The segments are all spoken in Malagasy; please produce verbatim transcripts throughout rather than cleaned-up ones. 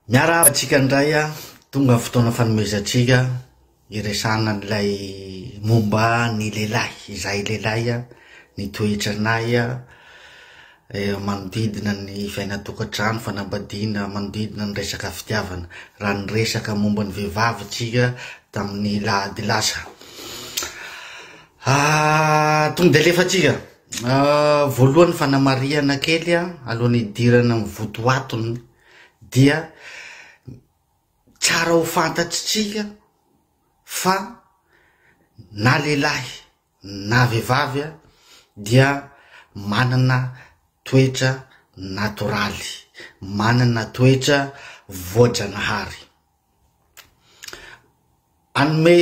Miara atsika ndray a tonga fotoana fanomezantsika iresana an'ilay momba ny lehilahy, izay lehilahy a ny toetranay a manodidina ny fiainatokantrano, fanambadiana manodidina ny resaka fitiavana, raha ny resaka momba ny vehivavy tsika tamin'ny lahady lasa. Tonga de alefatsika voalohany fanamariana kely a alohan'ny idirana ny votoatony dia tsara ho fantatsitsika fa na lehilahy na vehivavy dia manana toetra natoraly, manana toetra voajanahary. Anome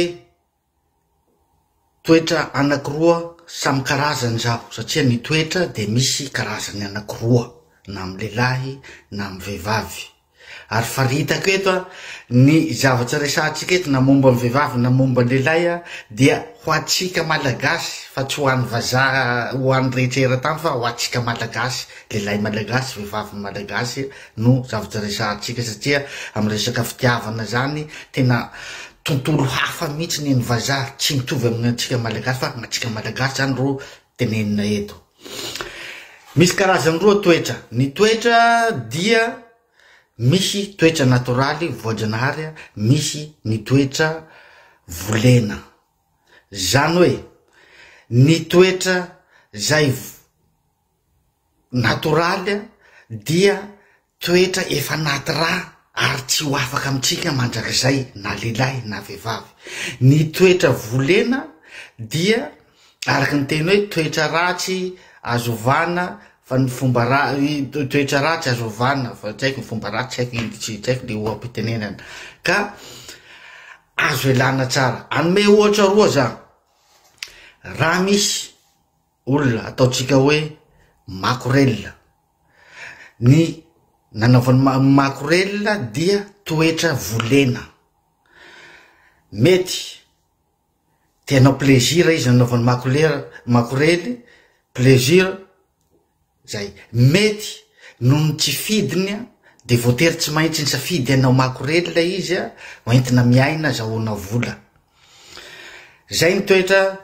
toetra anakiroa samy karazany zaho satria ny toetra de misy karazany anakiroa na amy lehilahy na amy vehivavy. Ary faritako eto ny zavatra resatsika eto na momba ny vehivavy na momba ny lehilahy dia ho atsika malagasy fa tsy ho an'ny vazaha ho an'ny rehetra eran-tany fa ho atsika malagasy, lehilahy malagasy, vehivavy malagasy no zavatra resatsika satria amy resaka fitiavana zany tena tontolo hafa mihitsy ny vazaha tsy mitovy amin'ny atsika malagasy fa atsika malagasy zany ro tenenina eto. Misy karazany roa toetra, ny toetra dia misy toetra natoraly voajanahary, misy ny toetra volena. Zany hoe ny toetra zay natoraly dia toetra efa naty raha ary tsy ho afaka amitsika mandrakizay na lehilahy na vehivavy. Ny toetra volena dia araky ny teny hoe toetra ratsy azovana fa ny fomba ratsy, toetra ratsy azovana fa tsy haiko ny fomba ratsy, tsy haiko tsy haiko le oam-pitenenana ka azo elana tsara. Anome ohatra roa zany, raha misy olona ataotsika hoe makorella, ny nanaovany makorella dia toetra volena, mety tianao plaisir izy nanaovany makorella, makorely plaisir zay, mety noho tsy fidiny de voatery tsy maintsy ny safidy anao makorella izy a hoentina miaina zahoana vola. Zay ny toetra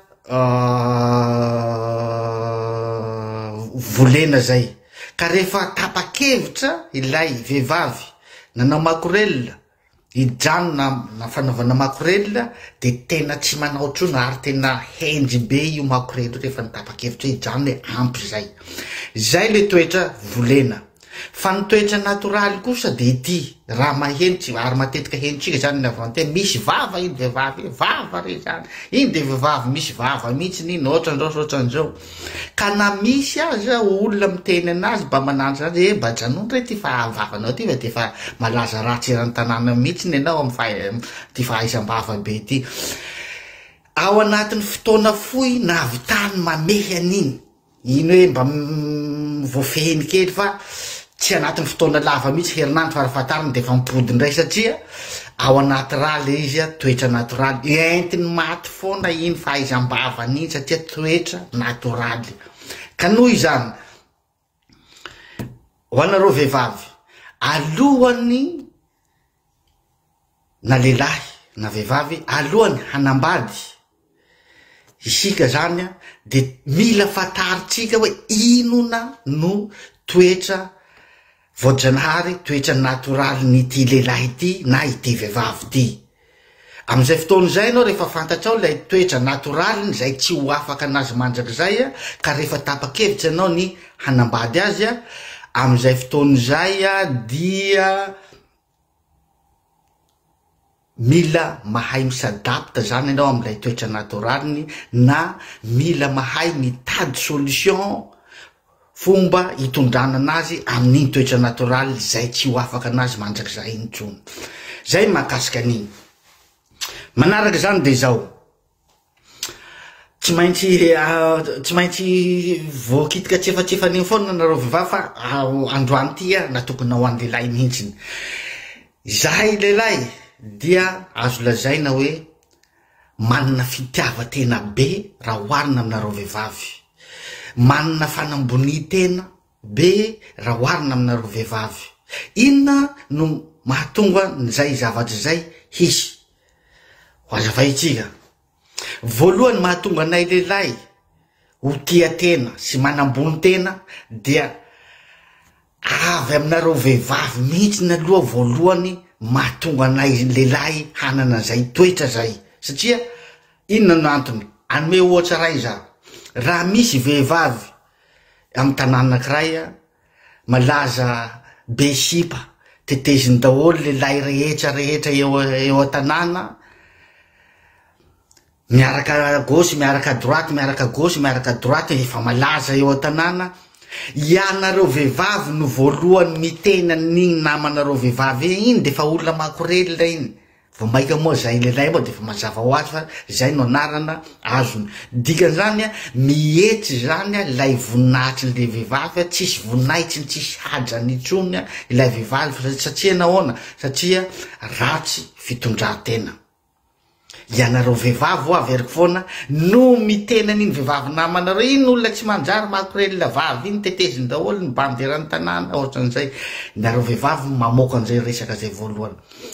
volena zay. Ka rehefa tapa-kevitra ilay vehivavy nanao makorella, hijanona na fanaovana makorella de tena tsy manao trona ary tena hendry be io makorella rehefa ny tapa-kevitra hijanona hoe ampy zay. Zay le toetra volena. Fa ny toetra natoraly kosa de ity raha mahenitsy ary matetika henitsika zany navante misy vava iny vehivavy, vava re zany, iny de vehivavy misy vava mihitsy iny ohatran'izao sy ohatran'izao. Ka na misy aza olona miteny anazy mba manandry azy e mba janony re ty fa vavanao ty de fa malaza ratsy eran-tanàna mihitsy ny anao amy ty fahaizam-bava be ty. Ao anatin'ny fotoana fohy navitany mamehy an'iny, iny hoe mba voafehiny kely fa tsy anatin'ny fotoana lava mihitsy herinandro farafahatariny de fa mipodiny ray satria ao anaty raha le izy a toetra natoraly, entiny maty foana iny fahaizam-bavany iny satria toetra natoraly. Ka noho izany ho anareo vehivavy, alohany na lehilahy na vehivavy, alohany hanambady isika zany a de mila fantaritsika hoe inona no toetra voajanahary, toetra natoraly n'ity lehilahy ity na ity vehivavy ity. Amizay fotoana zay anao rehefa fantatrao lay toetra natoraly zay tsy ho afaka anazy mandrakizay a, ka rehefa tapa-kevitra anao ny hanambady azy a, amizay fotoana zay a dia mila mahay misadapta zany anao amilay toetra natoraliny na mila mahay mitady solution, fomba hitondrana anazy amin'iny toetra natoraly zay tsy ho afaka anazy mandrakizay intsony. Zay mahakasika an'iny. Manaraka zany de zao, tsy maintsy tsy maintsy voakitika tsefatsefan'iny foana nareo vehivavy fa androany ty a natokony ho an'ny lehilahy mihitsiny. Zahay lehilahy dia azo lazaina hoe manana fitiavatena be raha oharina aminareo vehivavy, manana fanamboni tena be raha oharina aminareo vehivavy. Inona no mahatonga nizay zavatra zay hisy ho azavaitsika. Voalohany mahatonga anay lehilahy ho tia tena sy manambony tena dia avy aminareo vehivavy mihitsy ny aloha voalohany mahatonga anay lehilahy hanana zay toetra zay. Satria inona no antony? Anome ohatsy ray za, raha misy vehivavy amy tanàna anankiray malaza be sipa, teteziny daholo lehilahy rehetra rehetra eo eo an-tanàna, miaraka gauche miaraka droite miaraka gauche miaraka droite, efa malaza eo an-tanàna. Ianareo vehivavy no voalohany mitena n'igny namanareo vehivavy iny de fa olona makorelina iny. Vao maika moa zay lehilahy moa de fa mazava ho azy fa zay no anarana azony. Dikan'izany a mihetsy zany a lay voninahitry le vehivavy, tsisy voninahitsy tsisy hajany intsony ilay vehivavy. Satria nahoana? Satria ratsy fitondran-tena. Ianareo vehivavy ho avy eriky foana no mitena n'iny vehivavy namanareo iny olona tsy manjary makorelina vavy iny teteziny daholo ny banderany tanàna ohatran'izay. Nareo vehivavy mamoaka an'izay resaka zay voalohany.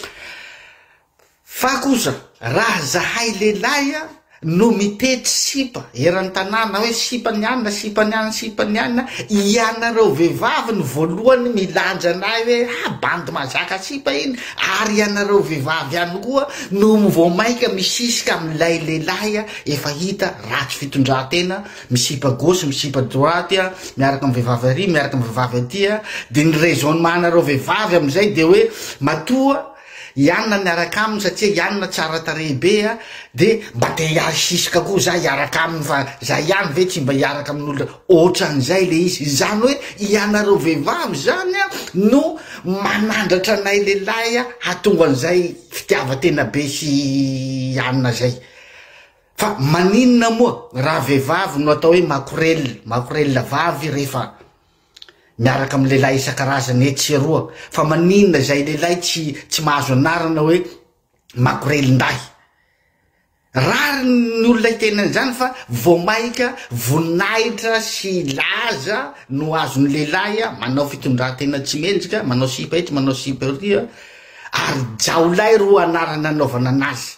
Fa kosa raha zahay lehilahy no mitety sipa eran'ny tanàna hoe sipa nianina sipa nianina sipa nianina, ianareo vehivavy no voalohany milanja anay hoe ah bandy mazaka sipa iny, ary ianareo vehivavy ihany koa no vao maika misisika amilay lehilahy efa hita ratsy fitondran-tena, misipa gauche misipa droite miaraka amy vehivavy ary miaraka amy vehivavy aty. De ny raisonnementareo vehivavy amizay de hoe matoa ianina niaraka aminy satria ianina tsara tarehibe de mba te hiasisika koa za hiaraka aminy, fa za ihany ve tsy mba hiaraka amin'olona ohatran'izay le izy. Zany hoe ianareo vehivavy zany no manandratra anay lehilahy hatonga an'izay fitiavan-tena be sy ianina zay. Fa maninona moa raha vehivavy no atao hoe makorelina makorelina vavy rehefa miaraka amy lehilahy isan-karazany etseroa, fa maninona zay lehilahy tsy tsy mahazo anarana hoe makorelin-dahy. Rary ny olona itenany zany fa vao maika voninahitra sy laza no azony lehilahy manao fitondran-tena tsy mendrika, manao sipa ety manao sipa ery, ary jaolay ro anarana anaovana anazy.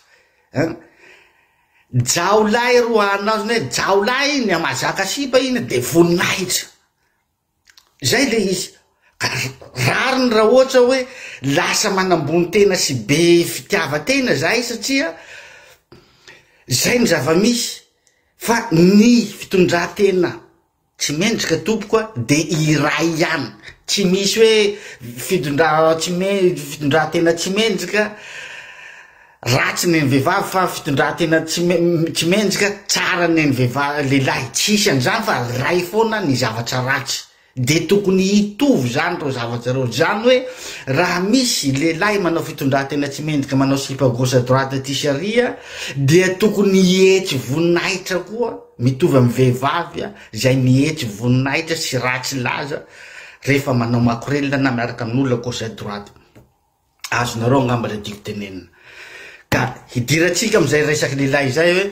Jaolay ro anazy hoe jaolay iny mazaka sipa iny de voninahitra. Zay le izy. Rariny raha ohatra hoe lasa manambony tena sy be fitiavan-tena zay, satria zay ny zava-misy. Fa ny fitondran-tena tsy mendrika tompoka de iray ihany. Tsy misy hoe fitondra tsy me fitondran-tena tsy mendrika ratsy ny vehivavy, fa fitondran-tena tsy tsy mendrika tsara ny vehivavy lehilahy. Tsisy an'izany fa ray foana ny zavatra ratsy. De tokony hitovy zany ro zavatra reo. Zany hoe raha misy lehilahy manao fitondran-tena tsy mendrika, manao sipa gauche droite ty sy arya, dia tokony hihetsy voninahitra koa mitovy amy vehivavy zay mihetsy voninahitra sy ratsy laza rehefa manao makorelina na miaraka amin'olona gauche droite. Azonareo angamba le tiako tenenina. Ka hidiratsika amizay resaky lehilahy zay hoe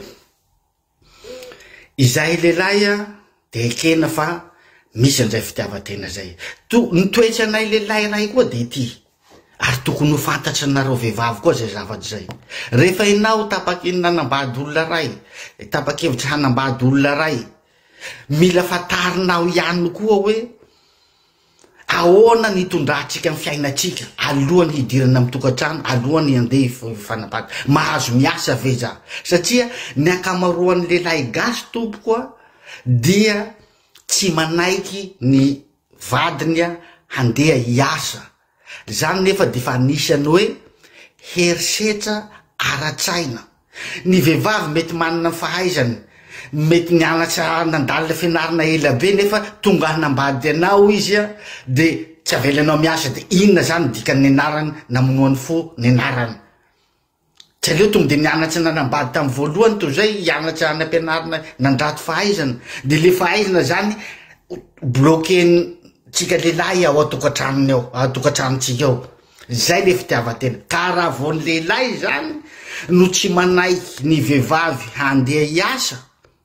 izahay lehilahy de ekena fa misy an'izay fitiavan-tena zay. To ny toetra anay lehilahy ray koa de ity, ary tokony ho fantatry anareo vehivavy koa zay zavatra zay. Rehefa ianao tapaky nanambady olona ray, tapa-kevitra hanambady olona ray, mila fatarinao ihany koa hoe ahoana ny tondratsika amin'ny fiainatsika alohany hidirana amy tokantrano, alohany handeha hifanambady. Mahazo miasa ve za? Satria ny ankamaroan'ny lehilahy gasy tompoka dia tsy manaiky ny vadiny handeha hiasa. Zany nefa de fa anisany hoe herisetra ara-tsaina. Ny vehivavy mety manana fahaizany, mety nianatra nandalina fianarana ela be nefa tonga hanambady anao izy de tsy avelanao miasa, de inona zany dikany nianarany namonoany fo nianarany. Tsy aleo tonga de nianatra nanambady tamy voalohany toy zay hianatra any ampianarana nandrato fahaizana, de le fahaizana zany bloquentsika lehilahy ao atokantranony ao atokantranotsika ao. Zay le fitiavan-tena. Ka raha vao ny lehilahy zany no tsy manaiky ny vehivavy handeha hiasa,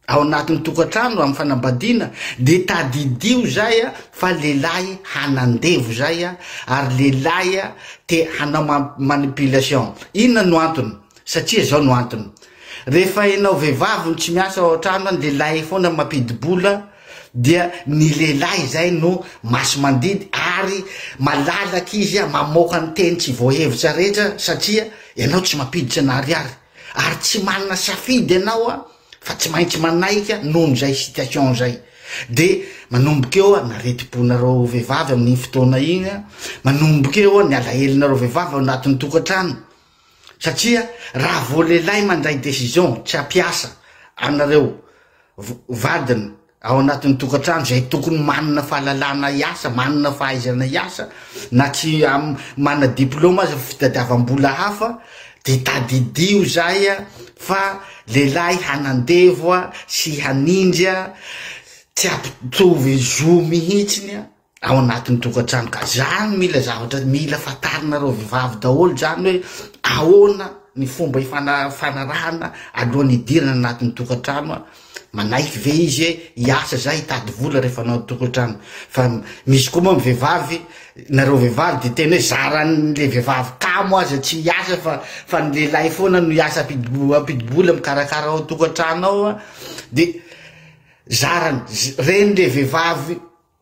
ao anatin'ny tokantrano amin'ny fanambadiana de tadidio zay a fa lehilahy hanandevo zay a ary lehilahy a te hanao manipulation. Inona no antony? Satria zao no antony, rehefa ianao vehivavy no tsy miasa ao an-trano, ny lehilahy foana mampidibola, dia ny lehilahy zay no maso mandidy ary malalaky izy a mamoaka ny teny tsy voahevitra rehetra, satria ianao tsy mampiditra anariary ary tsy manana safidy ianao a fa tsy maintsy manaika noho zay situation zay. De manomboka eo a nareti-ponareo vehivavy amin'ny fotoana igny a, manomboka eo a ny alahelinareo vehivavy ao anatin'ny tokantrano, satria raha vo lehilahy mandray décision tsy ampiasa anareo vadiny ao anatin'ny tokantrano zay tokony manana fahalalana iasa, manana fahaizana iasa, na tsy um, mana diplôma aza fitadiavam-bola hafa, de tadidio zay a fa lehilahy hanandevo a sy hanindra tsy ampitovy zo mihitsiny a ao anatin'ny tokantrano. Ka zany mila zavatra mila fatarinareo vehivavy daholo zany hoe ahoana ny fomba ifanarahana alohan'ny idirana anatin'ny tokantrano a. Manaiky ve izy hoe iasa zay hitady vola rehefa anao tokantrano. Fa misy koa moa vehivavy, nareo vehivavy de tena hoe zaran'le vehivavy kamo aza tsy iasa fa fa ny lehilahy foana no iasa ampidibola mikarakara ao tokantrano ao a. De zarany reny le vehivavy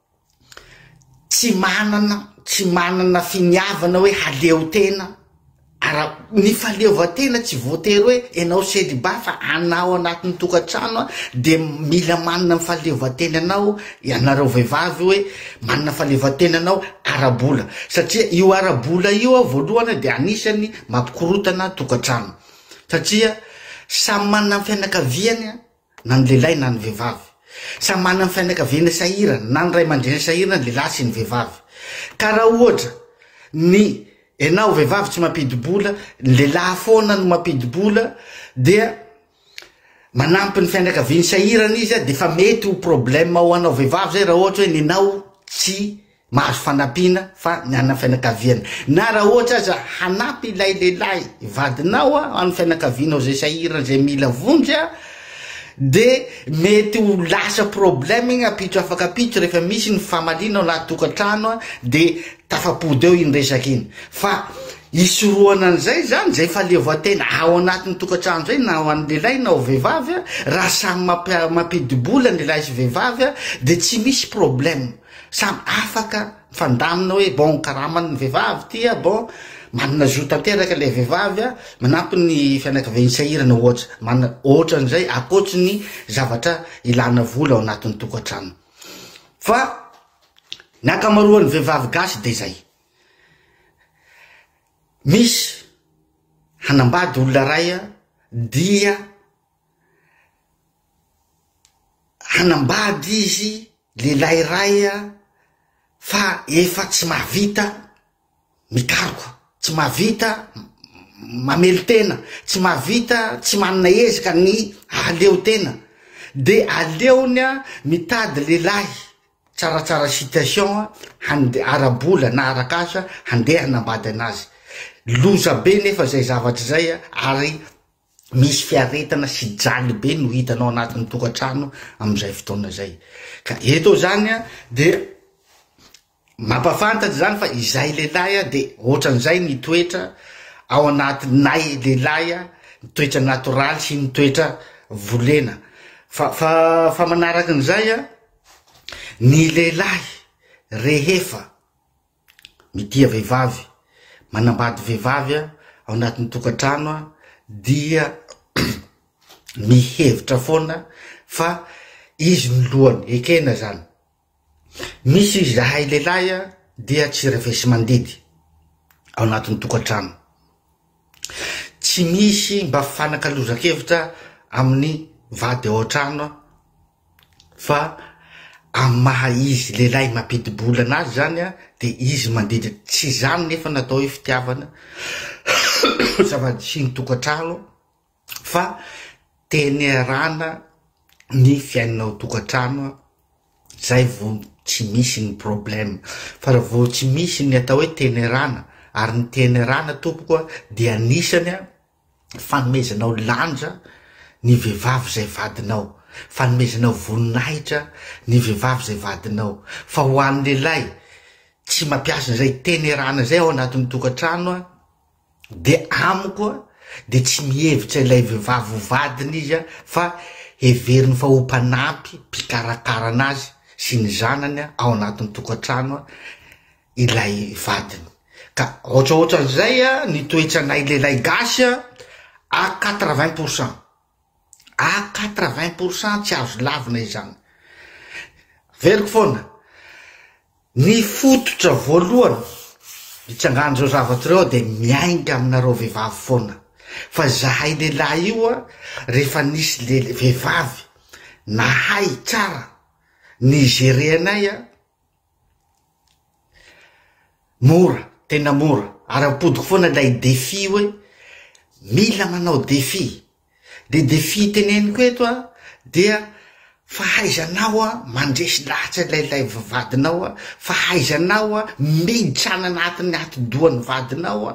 tsy manana tsy manana finiavana hoe haleo tena. Ara ny faleovan-tena tsy voatery hoe ianao célibat fa anao anatin'ny tokantrano a de mila manana ny faleovan-tena anao, ianareo vehivavy hoe manana faleovan-tena anao ara-bola, satria io ara-bola io a voalohany de anisany mampikorotana tokantrano, satria samy manana ny fianakaviany na ny lehilahy na ny vehivavy, samy manana ny fianakaviany sahirana na ny ray aman-dreny sahirana ny lehilahy sy ny vehivavy. Ka raha ohatra ny enao vehivavy tsy mampidibola, ny lehilahy foana no mampidibola, dia manampy ny fianakaviany sahirana izy a, de fa mety ho problème ho anao vehivavy zay raha ohatra hoe nenao tsy mahazo fanampiana fa ny ana fianakaviana. Na raha ohatra aza hanampy ilay lehilahy vadinao a amin'ny fianakavianao zay sahirana zay mila vonjy a, de mety ho lasa problème igny apitso afaka apitso rehefa misy ny famalina ao anaty tokantrano a, de tafapody eo iny resaky iny. Fa isoroana an'izay zany zay faleovan-tena ao anatin'ny tokantrano zay na ho an'ny lehilahy na ho vehivavy a, raha samy mampidibola ny lehilahy sy vehivavy a, de tsy misy problème, samy afaka fandamina hoe bon karamany ny vehivavy ty a, bon manana zo tanteraka le vehivavy a, manampy ny fianakaviany sahirana ohatra, manana ohatra an'izay akoatry ny zavatra ilana vola ao anatin'ny tokantrano. Fa ny akamaroan'ny vehivavy gasy de zay, misy hanambady olona ray a dia hanambady izy lehilahy ray a fa efa tsy mahavita mikaroka, tsy mahavita mamelo tena, tsy mahavita, tsy manana ezaka ny aleo tena, de aleony a mitady lehilahy tsaratsara situation a hande ara-bola na arakasa handeha hanambady anazy. Loza be nefa zay zavatra zay a, ary misy fiaretana sy jaly be no hitanao anatin'ny tokantrano am'izay fotoana zay. Ka eto zany a de mampafantatry zany fa izay lehilahy a de ohatran'izay ny toetra ao anatin'ny nay lehilahy a, ny toetra natoraly sy ny toetra volena. Fa fa fa manaraka an'izay a, ny lehilahy rehefa mitia vehivavy, manambady vehivavy a ao anatin'ny tokantrano a, dia mihevitra foana fa izy ny lohany ekena zany. Misy zahay lehilahy a dia tsy revesy mandidy ao anatin'ny tokantrano, tsy misy mba fanakalozan-kevitra amin'ny vady ao an-trano, fa amin'ny maha izy lehilahy mampidibola anazy zany a, de izy mandidy. Tsy zany nefa natao hoe fitiavana zava-tsy ny tokantrano, fa tenerana ny fiainanao tokantrano, zay vo tsy misy ny problème. Fa raha vo tsy misy ny atao hoe tenerana, ary ny tenerana tompoko a dia anisany a fanomezanao lanja ny vehivavy zay vadinao. fanomezana voninahitra ny vehivavy zay vadinao. Fa ho an'ny lehilahy tsy mampiasa zay tenerana zay ao anatin'ny tokantrano a, de amiko a, de tsy mihevitra ilay vehivavy ho vadiny izy a, fa heveriny fa ho mpanampy, mpikarakara anazy sy ny zanany a ao anatin'ny tokantrano a ilay vadiny. Ka ohatraohatra zay a ny toetranay lehilahy gasy a à quatre-vingts pour cent, à quatre-vingts pour cent tsy azo lavina izany. Veriko foana ny fototra voalohany hitsangany zao zavatra reo de miainga aminareo vehivavy foana. Fa zahay lehilahy io a, rehefa nisy le vehivavy nahay tsara ny gerenay a, mora, tena mora. Ary apodiko foana lay défi hoe mila manao défi. Le défi teneniko eto a dia fahaizanao a mandresy lahatra lailay vadinao a, fahaizanao a miditra anatin'ny ati-dohan'ny vadinao a.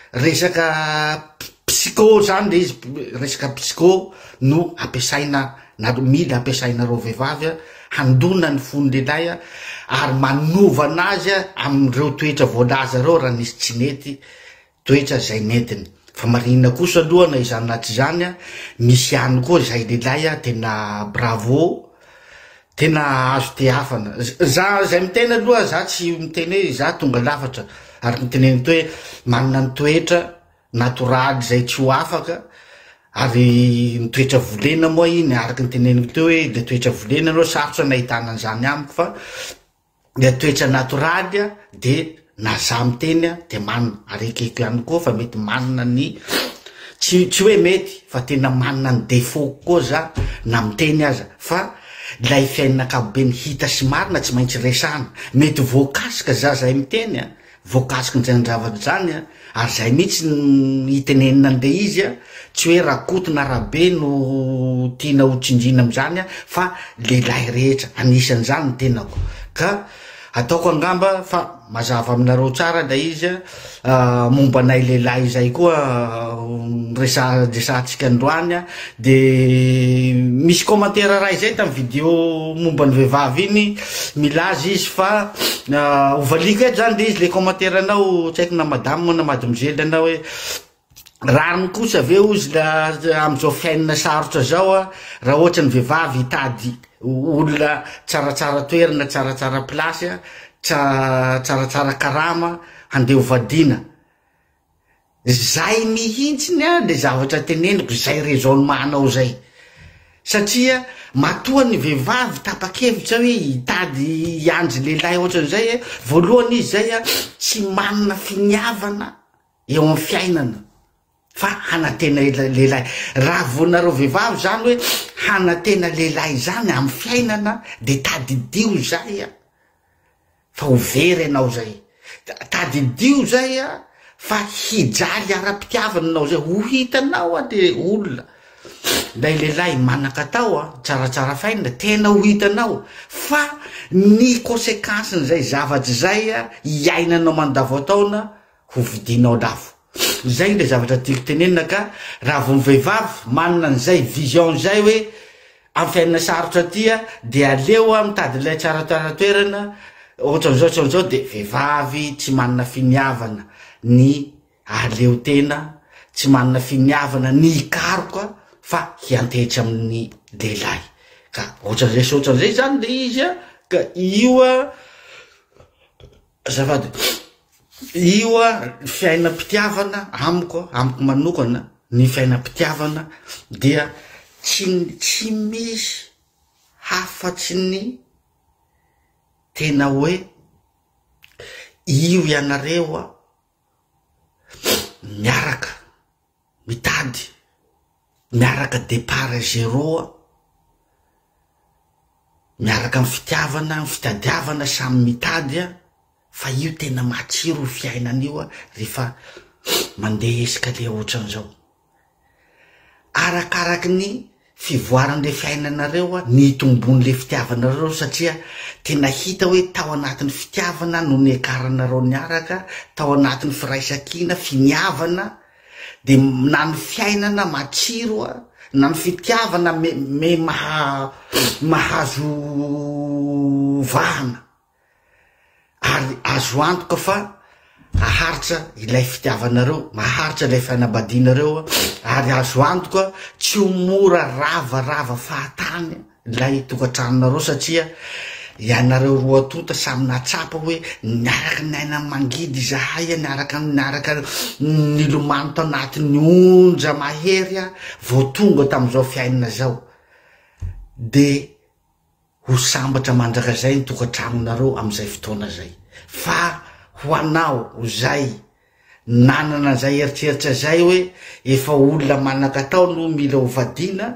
Resaka psycho zany le izy, resaka psycho no ampiasaina na mila ampiasainareo vehivavy a handona ny fony lehilahy a, ary manova anazy a amin'ireo toetra voalaza reo raha nisy tsy nety toetra zay netiny. Fa marina kosa aloha na izany na tsy zany a, misy ihany koa zay lehilahy a tena bravo, tena azo te hafana. Za zay mitena aloha za tsy miteny hoe za tonga lafatra, ary miteneny to hoe manana ny toetra natoraly zay tsy ho afaka, ary ny toetra volena moa iny araky ny teneniko teo hoe le toetra volena aloha sarotra nahitana an'izany amiko, fa le toetra natoraly a de na za miteny a de manana, ary ekeko ihany koa fa mety manana ny tsy tsy hoe mety fa tena manana ny défaut koa za na miteny aza. Fa lay fiainan'akapobe ny hita sy marina tsy maintsy resana. Mety voakasika za zay miteny a, voakasika ny zany zavatra zany a, ary zay mihitsy ny hitenenina an'le izy a, tsy hoe rakoto na rabe no tiana ho tsindrina am'izany a, fa lehilahy rehetra anisan'izany ny tenako. Ka ataoko angamba fa mazava aminareo tsara la izy a, momba anay lehilahy zay koa resa resantsika androany a. De misy commentaire ray zay tamy video momba ny vehivavy iny, milaza izy fa ovaliko eto zany le izy le commentaire anao, tsy haiko na madame na mademoiselle anao hoe rariny kosa aveo izy la am'izao fiainana sarotra zao a, raha ohatra ny vehivavy hitady olona tsaratsara toerana, tsaratsara plasy a, tsaratsara karama handeha hovadina. Zay mihitsiny a le zavatra teneniko, zay raison manao zay. Satria matoa ny vehivavy tapa-kevitra hoe hitady hiandry lehilahy ohatran'izay e, voalohany izy zay a tsy manana finiavana eo amin'ny fiainana, fa hanatena lehilahy. Raha vonareo vehivavy zany hoe hanatena lehilahy zany amin'ny fiainana de tadidio zay a, fa ho very anao zay. Tadidio zay a, fa hijaly ara-pitiavana anao zay, ho hitanao a de olona. Lay lehilahy manan-katao a, tsaratsara fainana, tena ho hitanao, fa ny conséquence zay zavatra zay a iainanao mandavataona ho vidinao lafo. Zay le zavatra tiako tenenina. Ka raha vo ny vehivavy manana an'izay vision zay hoe amin'ny fiainana sarotra tia de aleo a mitady lay tsaratsara toerana ohatran'izao ohatran'izao, de vehivavy tsy manana finiavana ny aleo tena, tsy manana finiavana ny ikaroka, fa hiantehitra amin'ny lehilahy. Ka ohatran'izay sy ohatran'izay zany le izy a. Ka io a zafady, io a fiainam-pitiavana amiko, amiko manokana ny fiainam-pitiavana dia tsy tsy misy hafatsy ny tena hoe io ianareo a miaraka mitady, miaraka départ zéro a, miaraka amin'ny fitiavana, amin'ny fitadiavana samy mitady a, fa io tena matsiro fiainan'io a rehefa mandeha escalier ohatran'izao. Arakaraky ny fivoaran'le fiainanareo a, ny tombon'le fitiavanareo, satria tena hita hoe tao anatin'ny fitiavana no niakaranareo niaraka, tao anatin'ny firaisankina, finiavana de na ny fiainana matsiro a na ny fitiavana me, me maha mahazo vahana ary azo antoka fa aharitra ilay fitiavanareo, maharitra ilay fianabadianareo ary azo antoka tsy ho mora ravarava fahatany ilay tokantranonareo satria ianareo roa tonta samy natsapa hoe niaraka naina mangidy zahay niaraka niaraka nilomano tao anatin'ny onja mahery a vao tonga tam'izao fiainana zao de ho sambatra mandraka zay ny tokantranonareo am'izay fotoana zay fa ho anao ho zay nanana zay eritreritra zay hoe efa olona manakatao no mila hovadiana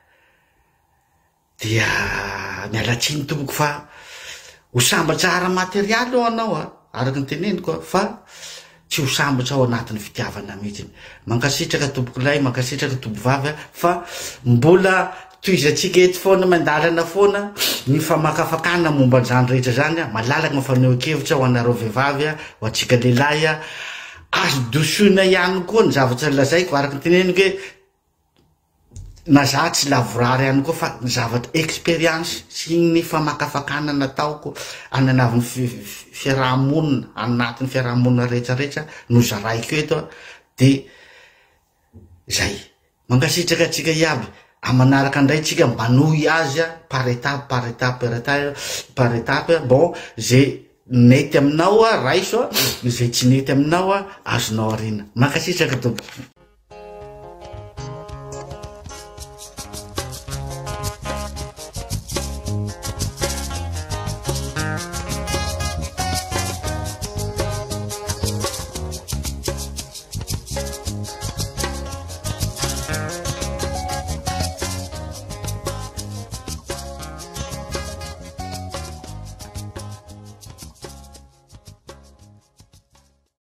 dia mialatsiny tompoko fa ho sambatra ara-materialy ao anao a araky ny teneniko fa tsy ho sambatra ao anatin'ny fitiavana mihitsy mankasitraka tompoko lay mankasitraka tompo vavy fa mbola toizatsika eto foana mandalana foana ny famakafakana momba an'izany rehetra zany a malalaky mafaneho-kevitra ho anareo vehivavy a ho atsika lehilahy a azo dosoina ihany koa ny zavatra lazaiko araky ny teneniko hoe na za tsy lavorary ihany koa fa ny zavatra expérience sy ny famakafakana nataoko ananavin'ny fiarahamonina anatin'ny fiarahamonina rehetrarehetra no zaraiko eto de zay mankasitraka atsika iaby amanaraka andray tsika manohy azy a par étape par étape par étape par étape bon zay nety aminao a raiso a zay tsy nety aminao a azonao arina mankasitraka tompo